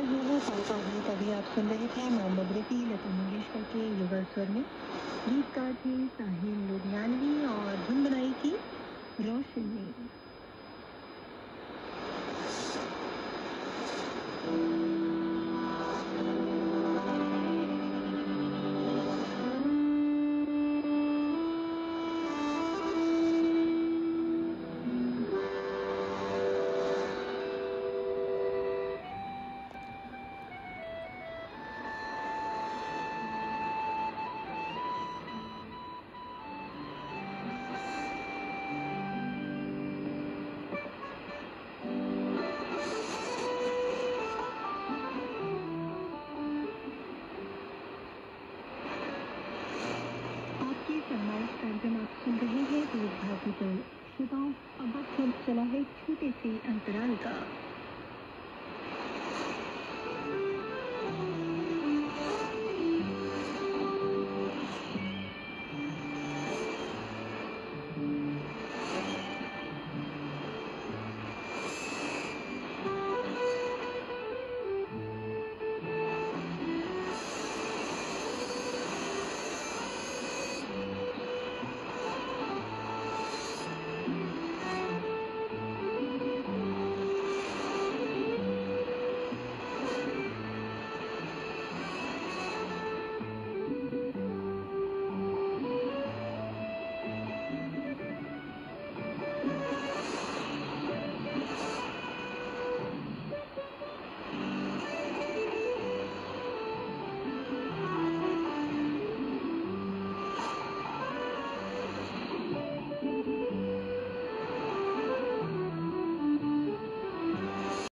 ये वो साल कभी आप सुन रहे थे मोहम्मद रफ़ी, लता मंगेशकर के युगल स्वर में। गीतकार थे साहिल लुधियानवी और धुन बनाई थी रोशन ने। कार्यक्रम आप सुन रहे हैं तो भारती पर श्रोताओं, अब वक्त चला है छोटे से अंतराल का।